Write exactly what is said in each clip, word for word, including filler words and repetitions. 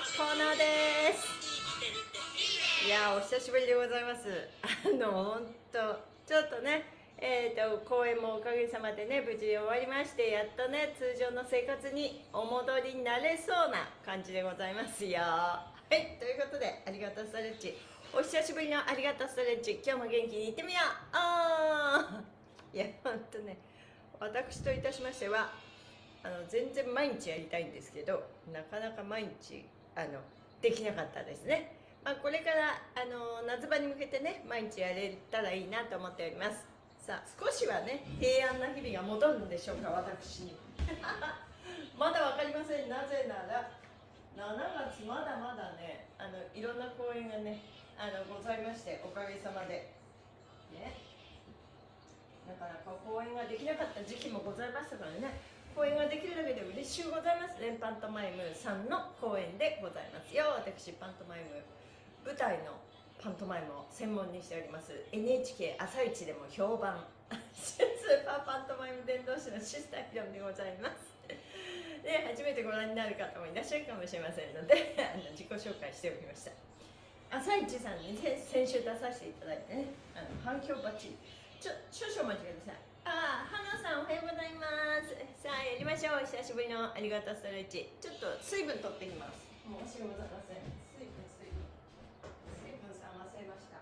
コーナーです。いやお久しぶりでございます。あの本当ちょっとね、えーと公演もおかげさまでね無事終わりまして、やっとね通常の生活にお戻りになれそうな感じでございますよ。はい、ということで、ありがとうストレッチ、お久しぶりのありがとうストレッチ、今日も元気にいってみよう。あーいや本当ね、私といたしましてはあの全然毎日やりたいんですけど、なかなか毎日あのできなかったですね。まあ、これからあの夏場に向けてね毎日やれたらいいなと思っております。さあ少しはね平安な日々が戻るんでしょうか、私に。まだ分かりません。なぜならしちがつまだまだね、あのいろんな公演がねあのございまして、おかげさまでね、なかなか公演ができなかった時期もございましたからね。公演ができるだけで嬉しゅうございます。連パントマイムさんの公演でございますよ。私パントマイム、舞台のパントマイムを専門にしております エヌエイチケー 朝一でも評判スーパーパントマイム伝道師のシスターヒロミでございます。で初めてご覧になる方もいらっしゃるかもしれませんのであの自己紹介しておきました。朝一さんに先週出させていただいてね、あの反響バッチリ。ちょ少々お待ちください。ああ、花さんおはようございます。さあやりましょう。久しぶりのありがとうストレッチ。ちょっと水分取ってきます。申し訳ございません。水分水分水分さん忘れました。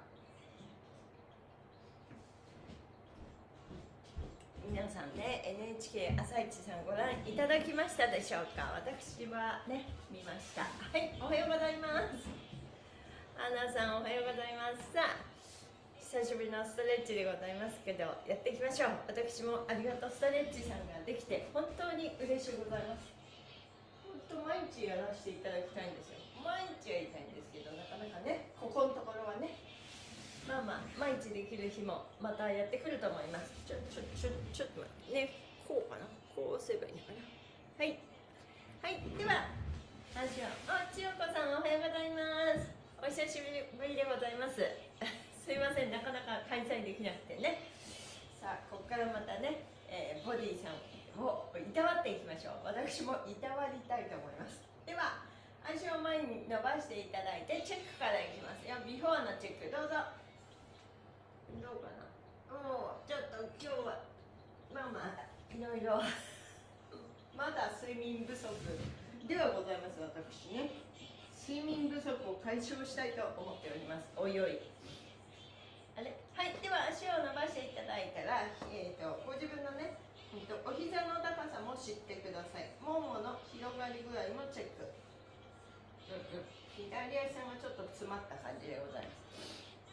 皆さんね エヌエイチケー 朝一さんご覧いただきましたでしょうか。私はね見ました。はい、おはようございます。花さんおはようございます。さあ久しぶりのストレッチでございますけど、やっていきましょう。私もありがとうストレッチさんができて本当に嬉しゅうございます。本当毎日やらせていただきたいんですよ。毎日やりたいんですけど、なかなかねここのところはね、まあまあ毎日できる日もまたやってくると思います。ちょちょちょちょっと待ってね、こうかな、こうすればいいのかな。はいはい、ではあしょあ千代子さんおはようございます。お久しぶりでございます。すいません、なかなか開催できなくてね。さあここからまたね、えー、ボディさんをいたわっていきましょう。私もいたわりたいと思います。では足を前に伸ばしていただいてチェックからいきますよ。ビフォーのチェックどうぞ。どうかな。もうちょっと今日はまあまあいろいろまだ睡眠不足ではございます。私ね睡眠不足を解消したいと思っております。おいおいあれ、はい、では足を伸ばしていただいたら、えーと、ご自分のね、えーと、お膝の高さも知ってください。ももの広がり具合もチェック。うんうん、左足さんがちょっと詰まった感じでございます。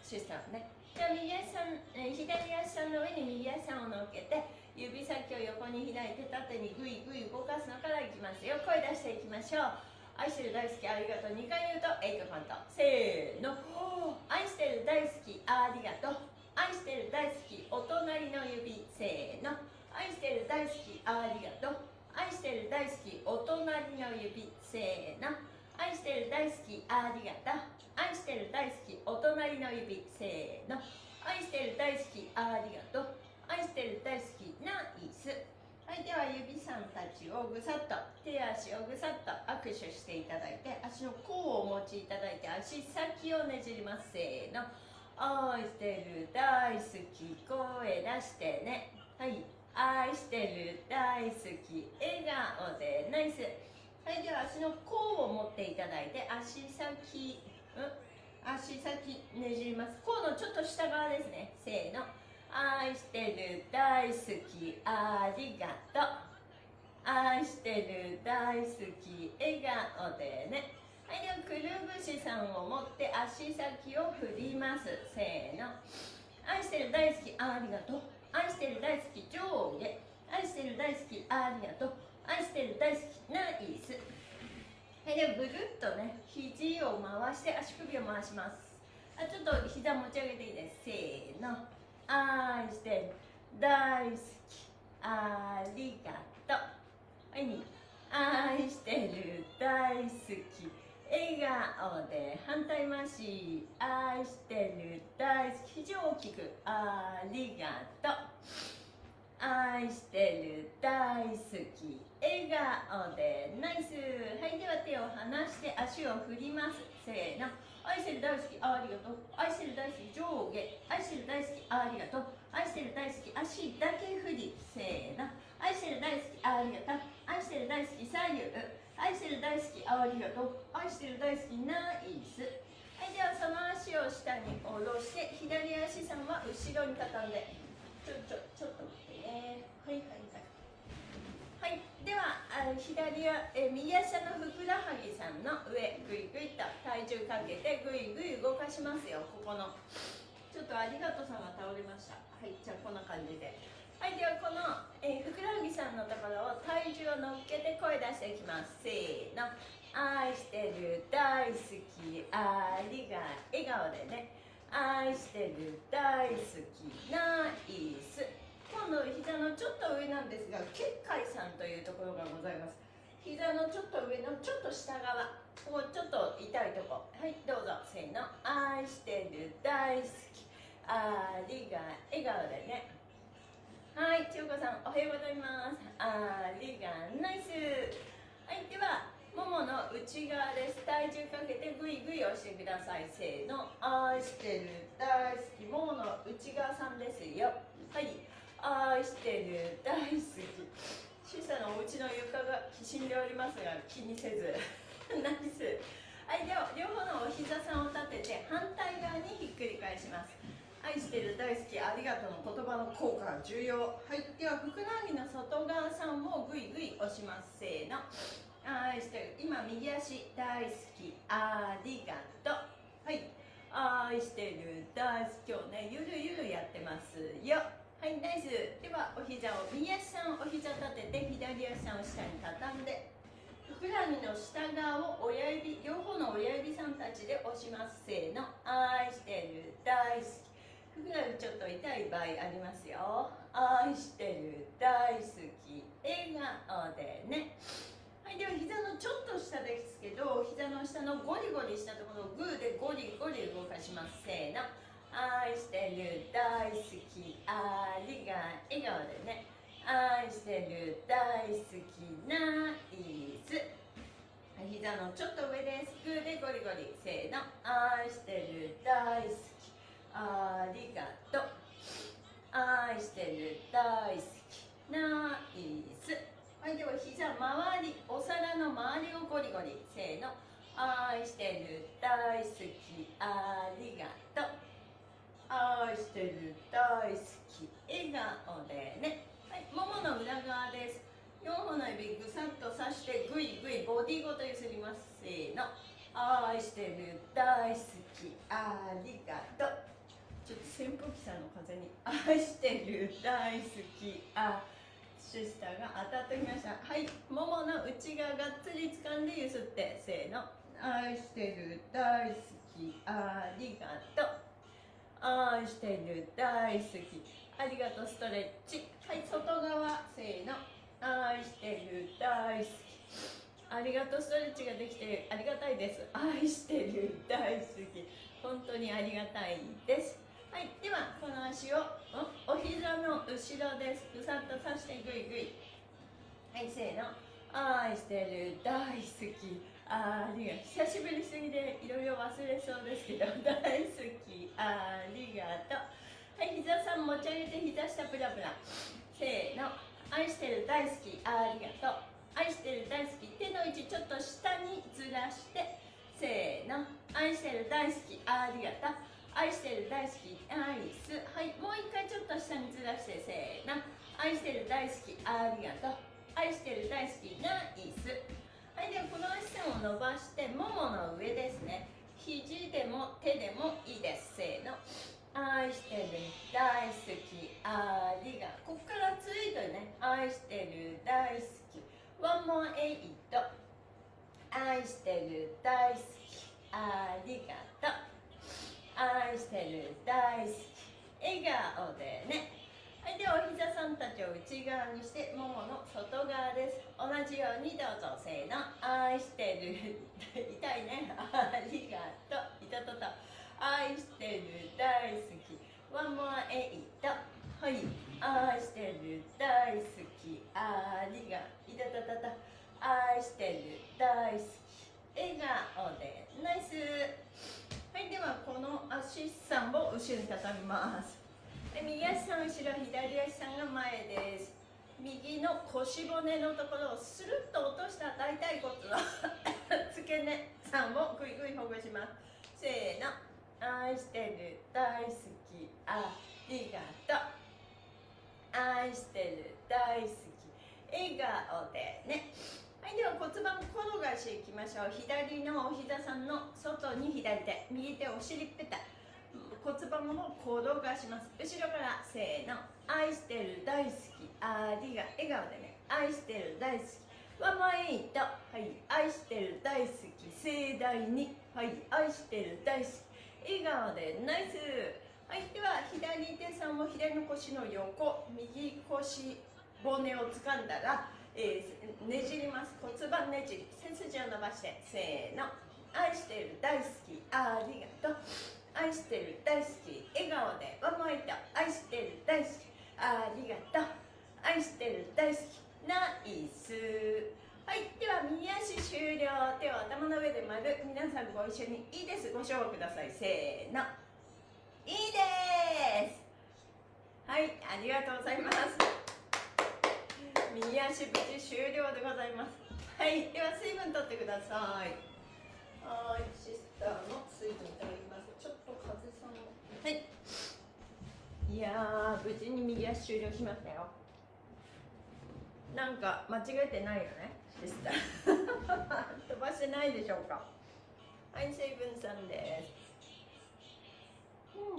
シスターね。じゃあ右足さん、えー、左足さんの上に右足さんを乗っけて、指先を横に開いて縦にグイグイ動かすのからいきますよ。声出していきましょう。愛してる大好きありがとうにかい言うとエイトカウント。せーの。愛してる大好きありがとう。愛してる大好きお隣の指。せーの。愛してる大好きありがとう。愛してる大好きお隣の指。せーの。愛してる大好きありがとう。愛してる大好きお隣の指。せーの。愛してる大好きありがとう。愛してる大好きナイス。はい、では指さんたちをぐさっと手足をぐさっと握手していただいて、足の甲をお持ちいただいて足先をねじります。せーの。愛してる大好き声出してね。はい、愛してる大好き笑顔でナイス。はい、では足の甲を持っていただいて足先、うん、足先ねじります。甲のちょっと下側ですね。せーの。愛してる大好きありがとう。愛してる大好き笑顔でね。はい、ではくるぶしさんを持って足先を振ります。せーの。愛してる大好きありがとう。愛してる大好き上下。愛してる大好きありがとう。愛してる大好きナイス。はい、ではぐるっとね肘を回して足首を回します。あ、ちょっと膝持ち上げていいです。せーの。愛してる大好きありがとう。はい、に愛してる大好き笑顔で反対回し。愛してる大好き肘を大きくありがとう。 愛してる、大好き、笑顔でナイス。はい、では手を離して足を振ります。せーの。愛してる、大好き、ありがとう。愛してる、大好き、上下。愛してる、大好き、ありがとう。愛してる、大好き、足だけ振り。せーの。愛してる、大好き、ありがとう。愛してる、大好き、左右。愛してる、大好き、ありがとう。愛してる、大好き、ナイス。はい、ではその足を下に下ろして、左足さんは後ろに畳んで。ちょ、ちょ、ちょっと待ってね。はいはいはい。はい、ではあ左はえ右足のふくらはぎさんの上ぐいぐいと体重かけてぐいぐい動かしますよ。ここのちょっとありがとうさんが倒れました。はい、じゃあこんな感じで。はい、ではこのえふくらはぎさんのところを体重を乗っけて声出していきます。せーの。愛してる、大好き、ありが笑顔でね。愛してる、大好き、ナイス。今度膝のちょっと上なんですが、結界さんというところがございます。膝のちょっと上のちょっと下側、ここちょっと痛いとこ。はい、どうぞ。せーの。愛してる、大好き、ありが笑顔でね。はい、千代子さんおはようございます。ありがナイス。はい、ではももの内側です。体重かけてぐいぐい押してください。せーの。愛してる、大好き、ももの内側さんですよ。はい、愛してる、大好き。シサのお家の床がきしんでおりますが気にせずナイス。はい、では両方のお膝さんを立てて反対側にひっくり返します。愛してる、大好き、ありがとうの言葉の効果が重要。はい、ではふくらはぎの外側さんもぐいぐい押します。せーの。愛してる、今右足大好き、ありがとう。はい、愛してる、大好き。今日ねゆるゆるやってますよ。はい、ナイス。ではお膝を右足さんお膝立てて左足さんを下に畳んでふくらはぎの下側を親指、両方の親指さんたちで押します。せーの。愛してる、大好き。ふくらはぎちょっと痛い場合ありますよ。愛してる、大好き、笑顔でね。はい、では膝のちょっと下ですけど、膝の下のゴリゴリしたところをグーでゴリゴリ動かします。せーの。愛してる、大好き、ありが笑顔でね。愛してる、大好き、ナイス。膝のちょっと上です。グーでゴリゴリ。せーの。愛してる、大好き、ありがとう。愛してる、大好き、ナイス。はい、では膝周り、お皿の周りをゴリゴリ。せーの。愛してる、大好き、ありがとう。愛してる、大好き、笑顔でね。はい、ももの裏側です。よんほんの指ぐさっと刺してぐいぐいボディごと揺すります。せーの。愛してる、大好き、ありがとう。ちょっと扇風機さんの風に愛してる、大好き、あシスターが当たってきました。はい、ももの内側がっつり掴んで揺すって。せーの。愛してる、大好き、ありがとう。愛してる、大好き、ありがとう。ストレッチ。はい、外側。せーの。愛してる、大好き、ありがとう。ストレッチができてありがたいです。愛してる、大好き、本当にありがたいです。はい、ではこの足を お, お膝の後ろです。ぐさっと刺してぐいぐい。はい、せーの。愛してる、大好き、ありがとう。久しぶりすぎでいろいろ忘れそうですけど、大好き、ありがとう。はい、膝さん持ち上げて膝下プラプラ。せーの。愛してる、大好き、ありがとう。愛してる、大好き、手の位置ちょっと下にずらして。せーの。愛してる、大好き、ありがとう。愛してる、大好き、ナイス。はい、もう一回ちょっと下にずらして。せーの。愛してる、大好き、ありがとう。愛してる、大好き、ナイス。はい、ではこの足線を伸ばしてももの上ですね。肘でも手でもいいです。せーの。愛してる、大好き、ありがとう。ここからツイートね。愛してる、大好き、ワンモアエイト。愛してる、大好き、ありがとう。愛してる、大好き、笑顔でね。はい、ではお膝さんたちを内側にしてももの外側です。同じようにどうぞ。せーの。愛してる痛いね、ありがとう。いたたた。愛してる、大好き、ワンモアエイト。はい、 愛してる大好きありがいたたたた愛してる大好き笑顔でナイス。はい、ではこの足さんを後ろに畳みます。右足さん後ろ、左足さんが前です。右の腰骨のところをスルッと落とした大腿骨の付け根さんをぐいぐいほぐします。せーの、愛してる大好きありがとう、愛してる大好き笑顔でね。はい、では骨盤転がしていきましょう。左のお膝さんの外に左手、右手お尻ペタ、骨盤を転がします。後ろからせーの、愛してる大好きありが笑顔でね。愛してる大好きワンマイト、はい、愛してる大好き盛大に、はい、愛してる大好き笑顔でナイス。はい、では左手さんを左の腰の横、右腰骨を掴んだら、えー、ねじります。骨盤ねじり、背筋を伸ばしてせーの、愛してる大好きありがとう、愛してる大好き笑顔でワンマイト、愛してる大好きありがとう、愛してる大好きナイス。はい、では右足終了。手を頭の上で丸、皆さんご一緒にいいです、ご唱和ください。せーの、いいです。はい、ありがとうございます。右足無事終了でございます。はい、では水分取ってください。はい、シスターの水分いただきます。ちょっと風さんを。はい。いやー、無事に右足終了しましたよ。なんか間違えてないよね、シスター。飛ばしてないでしょうか。はい、水分さんです。うん。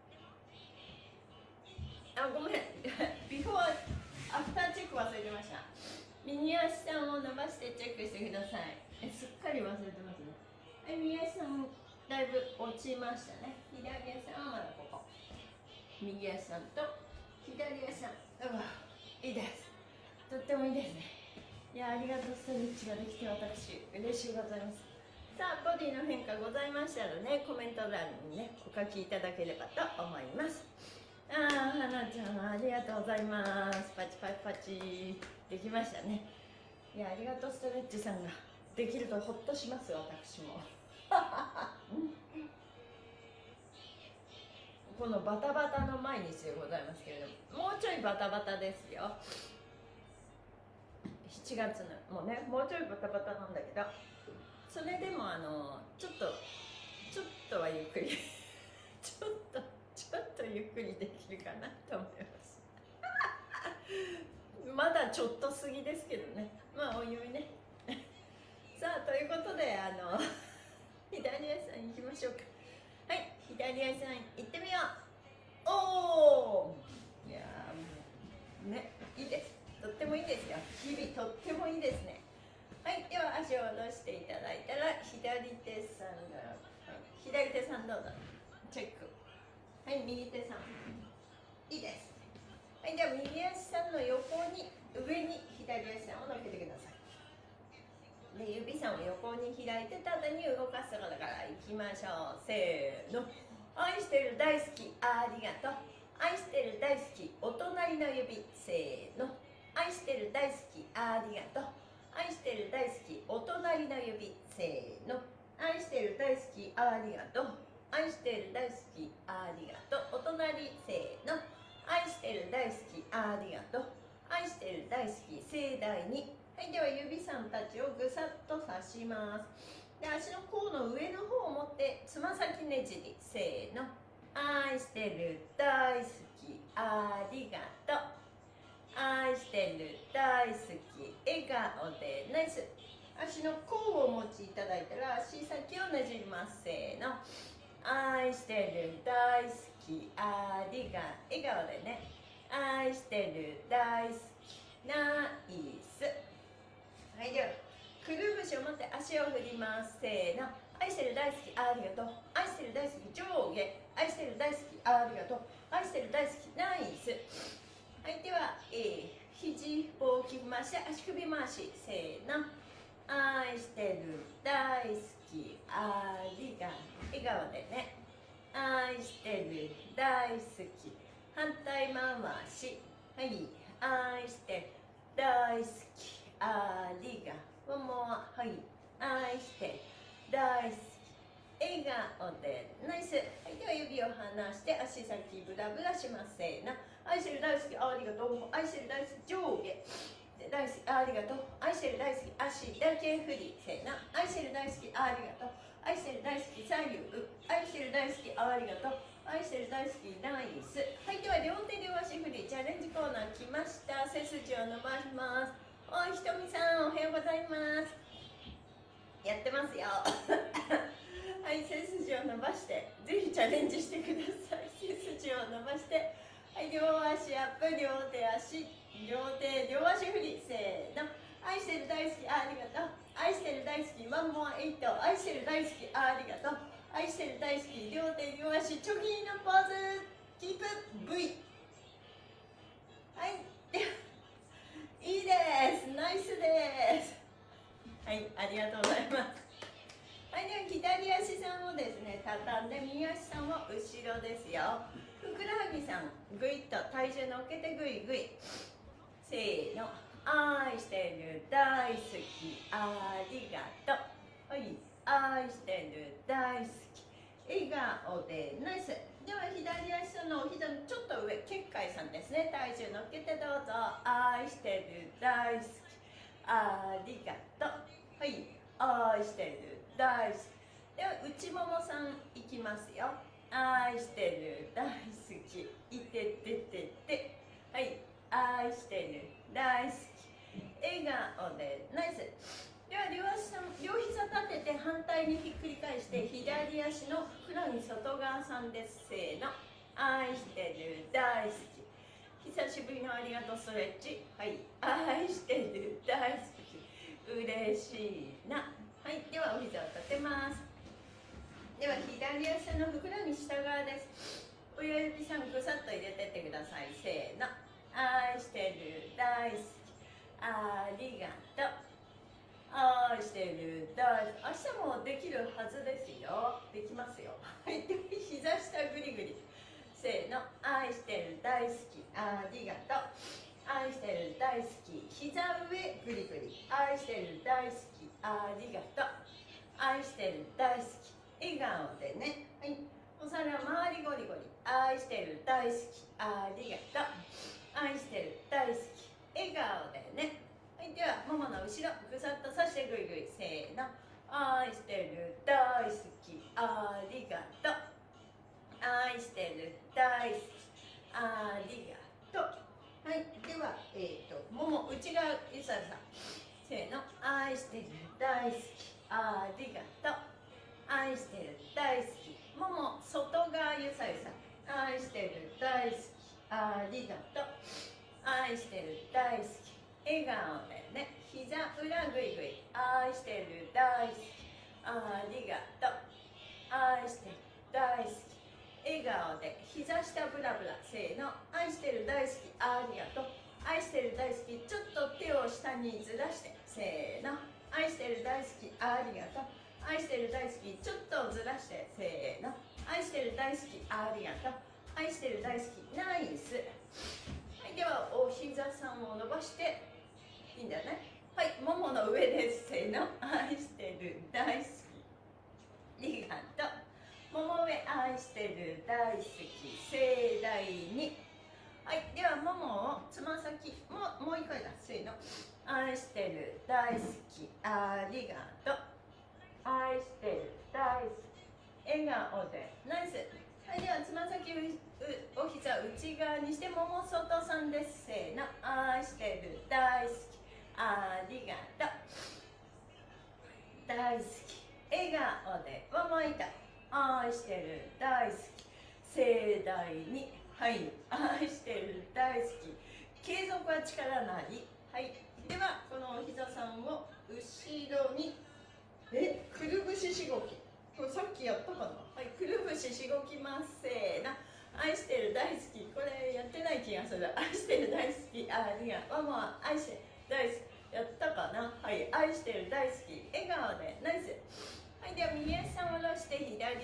あ、ごめん。ビフォーアフターチェック忘れてました。右足さんを伸ばしてチェックしてください。え、すっかり忘れてますね。はい、右足さんだいぶ落ちましたね。左足さんはまだここ。右足さんと左足さん。うわ、いいです。とってもいいですね。いや、ありがとうストレッチができて私嬉しいございます。さあ、ボディの変化ございましたらね、コメント欄にねお書きいただければと思います。ああ、はなちゃんありがとうございます。パチパチパチできましたね。いや、ありがとうストレッチさんができるとほっとします私も。このバタバタの毎日でございますけれども、もうちょいバタバタですよ。しちがつのもうね、もうちょいバタバタなんだけど、それでもあのちょっとちょっとはゆっくりちょっとちょっとゆっくりできるかなと思いますまだちょっと過ぎですけどね、まあおいおいねさあ、ということで、あの左足さん行きましょうか。はい、左足さん行ってみよう。おお、いやーね、いいです。とってもいいですよ。日々とってもいいですね。はい、では足を下ろしていただいたら左手さんが、はい、左手さんどうぞチェック。はい、右手さんいいです。はい、では右足さんの横に上に左足さんを乗っけてください。で、指さんを横に開いて縦に動かすところからいきましょう。せーの、愛してる大好きありがとう、愛してる大好きお隣の指、せーの、愛してる大好きありがとう、愛してる大好きお隣の指、せーの、愛してる大好きありがとう、愛してる大好きありがとうお隣、せーの、愛してる大好きありがとう、愛してる大好き盛大に。はい、では指さんたちをぐさっと刺します。で、足の甲の上の方を持ってつま先ねじり、せーの、愛してる大好きありがとう、愛してる大好き笑顔でナイス。足の甲をお持ちいただいたら足先をねじります。せーの、愛してる大好きありが笑顔でね、愛してる大好きナイス。はい、ではくるぶしを持って足を振ります。せーの、愛してる大好きありがとう、愛してる大好き上下、愛してる大好きありがとう、愛してる大好きナイス。はい、では、えー、肘を大きく回して足首回し、せーの、愛してる大好きありが笑顔でね、愛してる大好き反対回し。はい、愛して大好きありがとう。もうはい、愛して大好き笑顔でナイス。はい、では指を離して足先ブラブラします。せーの、愛してる大好きありがとう。愛してる大好き上下大好きありがとう。愛してる大好き足だけ振り。せーの、愛してる大好きありがとう。愛してる大好き左右。愛してる大好きありがとう。愛してる大好きナイス。はい、では両手両足振りチャレンジコーナー来ました。背筋を伸ばします。おいひとみさんおはようございます。やってますよはい、背筋を伸ばしてぜひチャレンジしてください。背筋を伸ばして、はい、両足アップ、両手足、両手両足振り。せーの、愛してる大好きありがとう。愛してる大好きワンモアエイト。愛してる大好きありがとう。愛してる大好き両手両足チョキのポーズキープ V。 はい、ではいいです。ナイスです。はい、ありがとうございます。はい、では左足さんをですね畳んで右足さんを後ろですよ。ふくらはぎさんぐいっと体重乗っけてぐいぐい。せーの、愛してる大好きありがとう。はい、愛してる大好き笑顔でナイス。では左足さんのお膝のちょっと上結界さんですね、体重乗っけてどうぞ。愛してる大好きありがとう。はい、愛してる大好き。では内ももさんいきますよ。愛してる大好きいてててて。はい、愛してる大好き笑顔でナイス。では両足さん両膝立てて反対にひっくり返して左足のふくらはぎ外側さんです。せーの、愛してる大好き久しぶりのありがとうストレッチ。はい、愛してる大好き嬉しいな。はい、ではお膝を立てます。では左足のふくらはぎ下側です。親指さんぐさっと入れてってください。せーの、愛してる大好きありがとう。愛してる大好き。明日もできるはずですよ。できますよ。はい、では膝下ぐりぐり。せーの、愛してる大好きありがとう。愛してる大好き膝上ぐりぐり。愛してる大好きありがとう。愛してる大好き笑顔でね。はい、お皿周りゴリゴリ。愛してる大好きありがとう。愛してる大好き笑顔でね。はい、ではももの後ろぐさっとさしてぐいぐい。せーの、愛してる大好きありがとう。愛してる大好きありがとう。はい、では、えー、ともも内側ゆささん。せーの、愛してる大好きありがとう。愛してる大好きもも外側ゆさゆさ。愛してる大好きありがとう。愛してる大好き笑顔でね。膝裏ぐいぐい。愛してる大好きありがとう。愛してる大好き笑顔で膝下ブラブラ。せーの、愛してる大好きありがとう。愛してる大好きちょっと手を下にずらして。せーの、愛してる大好きありがとう。愛してる大好きちょっとずらして。せーの、愛してる大好きありがとう。愛してる大好きナイス。はい、ではお膝さんを伸ばしていいんだよね。はい、ももの上です。せーの、愛してる大好きありがとう。もも上愛してる大好き盛大に。はい、ではももをつま先ももう一回だ。せーの、愛してる大好きありがとう。愛してる大好き笑顔でナイス。はい、ではつま先お膝内側にしてもも外さんです。せーの、愛してる大好きありがとう。大好き笑顔でわもいた。愛してる大好き盛大に。はい、愛してる大好き継続は力なり。はい、ではこのお膝さんを後ろにえくるぶししごき。これさっきやったかな。はい、くるぶししごきます。せーの、愛してる大好き。これやってない気がする。愛してる大好きありがとう。もう愛してる大好きやったかな。はい、愛してる大好き笑顔でナイス。はい、では右足さんを下ろして左足さん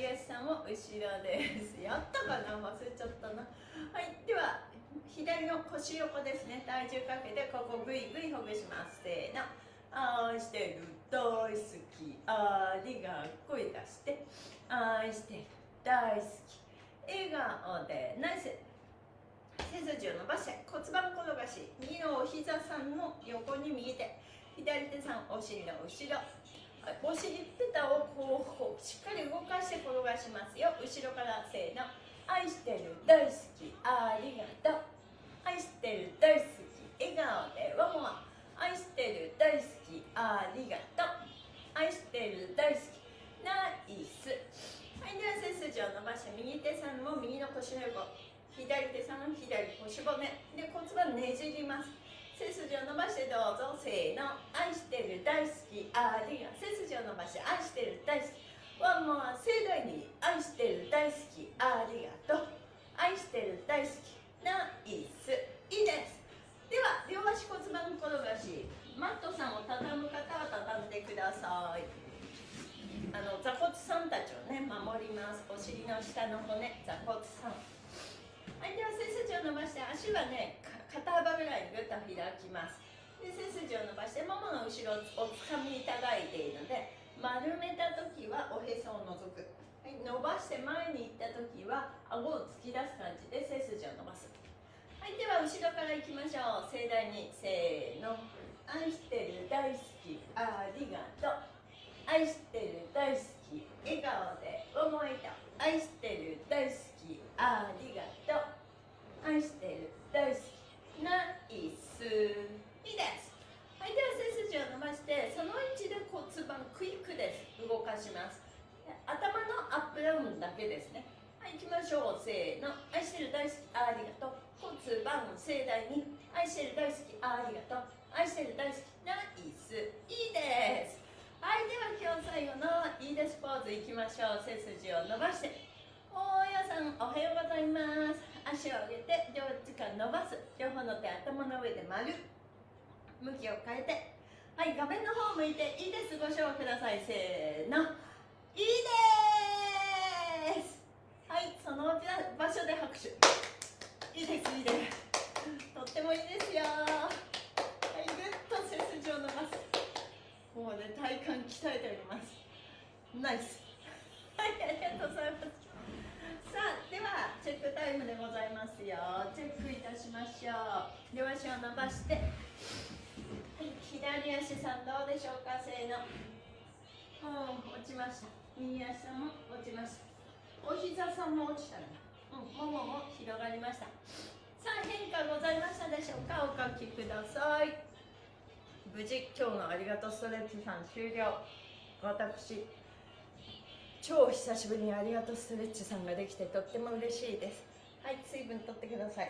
んも後ろです。やったかな、忘れちゃったな。はい、では左の腰横ですね、体重かけてここぐいぐいほぐします。せーの、愛してる、大好き、ありが声出して、愛してる、大好き、笑顔でナイス。背筋を伸ばして骨盤転がし、右のお膝さんの横に右手、左手さんお尻の後ろ、お尻ペタをこうしっかり動かして転がしますよ。後ろからせーの、愛してる、大好き、ありがとう、愛してる、大好き、笑顔でワンモア、愛してる、大好き、ありがとう、愛してる、大好き、ナイス。はい、では背筋を伸ばして右手さんも右の腰の横、左手さん左腰骨で骨盤ねじります。背筋を伸ばしてどうぞ。せーの、愛してる、大好き、ありがとう。背筋を伸ばして愛してる、大好き、ワンモア、盛大に愛してる、大好き、ありがとう、愛してる、大好き、ナイス。いいです。では両足骨盤転がし、マットさんを畳む方は畳んでください。あの座骨さんたちをね守ります。お尻の下の骨、座骨さん。はい、では背筋を伸ばして足はね肩幅ぐらいにぐっと開きます。で背筋を伸ばしてももの後ろをおつかみいただいているので、丸めた時はおへそを覗く、はい、伸ばして前に行った時は顎を突き出す感じで背筋を伸ばす。はい、では後ろからいきましょう。盛大にせーの、愛してる、大好き、ありがとう、愛してる、大好き、笑顔で思いと、愛してる、大好き、ありがとう、愛してる、大好き、ナイス。いいです。はい、では背筋を伸ばしてその位置で骨盤クイックです。動かします。頭のアップダウンだけですね。はい、行きましょう。せーの、愛してる、大好き、ありがとう、骨盤盛大に愛してる、大好き、ありがとう、愛してる、大好き、ナイス。いいです。はい、では今日最後のいいですポーズいきましょう。背筋を伸ばして、大家さんおはようございます。足を上げて両手から伸ばす。両方の手頭の上で丸、向きを変えて、はい、画面の方向いていいです。ご賞ください。せーの、いいです。はい、その場所で拍手。いいです、いいです。とってもいいですよ。はい、ぐっと背筋を伸ばす。もうね、体幹鍛えております。ナイス。はい、ありがとうございます。さあ、ではチェックタイムでございますよ。チェックいたしましょう。両足を伸ばして、はい、左足さんどうでしょうか。せーの、うん、落ちました。右足さんも落ちました。お膝さんも落ちたね。うん、ももも広がりました。さあ、変化ございましたでしょうか。お書きください。無事今日のありがとうストレッチさん終了。私超久しぶりにありがとうストレッチさんができてとっても嬉しいです。はい、水分とってください。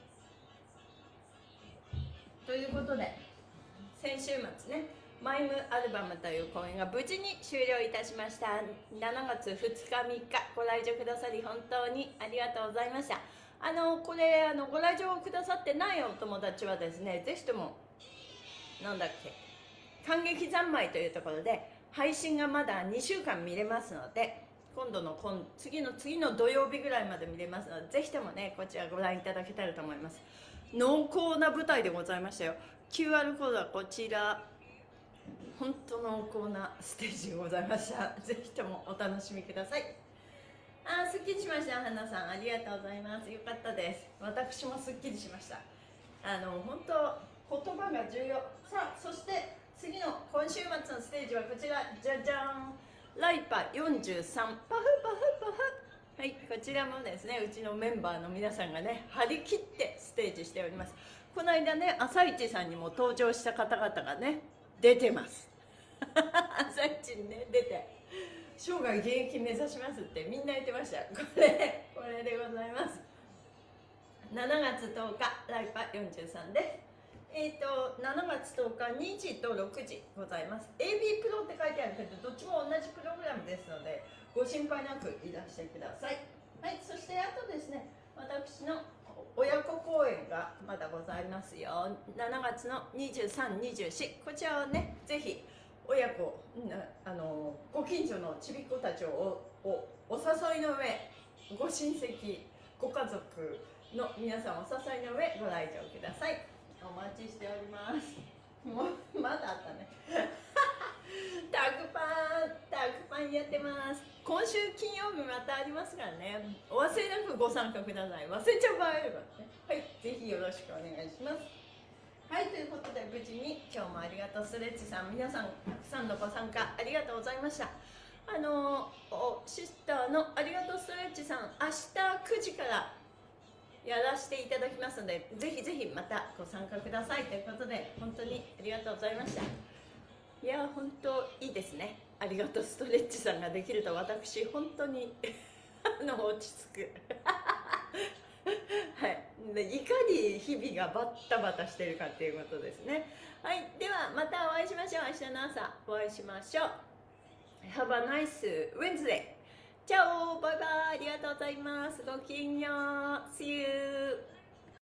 ということで先週末ね、マイムアルバムという公演が無事に終了いたしました。しちがつふつかみっかご来場くださり本当にありがとうございました。あのこれあのご来場くださってないお友達はですね、ぜひともなんだっけ感激三昧というところで配信がまだにしゅうかん見れますので、今度の今次の次の土曜日ぐらいまで見れますので、ぜひともねこちらご覧いただけたらと思います。濃厚な舞台でございましたよ。 キューアール コードはこちら。本当濃厚なステージでございました。ぜひともお楽しみください。あー、すっきりしました。花さんありがとうございます。よかったです。私もすっきりしました。あの本当言葉が重要。さあ、そして次の今週末のステージはこちら。じゃじゃん、ライパよんじゅうさん、パフパフパフ。はい、こちらもですね、うちのメンバーの皆さんがね張り切ってステージしております。この間ね、朝市さんにも登場した方々がね出てます。朝市にね出て生涯現役目指しますってみんな言ってました。これこれでございます。しちがつとおかライパよんじゅうさんです。えーと、しちがつとおかにじとろくじございます。 エービー プロって書いてあるけどどっちも同じプログラムですのでご心配なくいらしてください。はい、そしてあとですね、私の親子公演がまだございますよ。しちがつのにじゅうさん、にじゅうよん、こちらをねぜひ親子なあのご近所のちびっ子たちをおおお誘いの上、ご親戚ご家族の皆さんお誘いの上ご来場ください。お待ちしております。もうまだあったねタグパンタグパンやってます。今週金曜日またありますからね、お忘れなくご参加ください。忘れちゃう場合あればね、はい、ぜひよろしくお願いします。はい、ということで無事に今日もありがとうストレッチさん、皆さんたくさんのご参加ありがとうございました。あのおシスターのありがとうストレッチさん、明日くじからやらせていただきますので、ぜひぜひまたご参加くださいということで、本当にありがとうございました。いや本当いいですね。ありがとうストレッチさんができると私本当にあの落ち着くはい、でいかに日々がバッタバタしてるかっていうことですね。はい、ではまたお会いしましょう。明日の朝お会いしましょう。Have a nice Wednesday. チャオバイバイ。ありがとうございます。ごきげんよう。See you.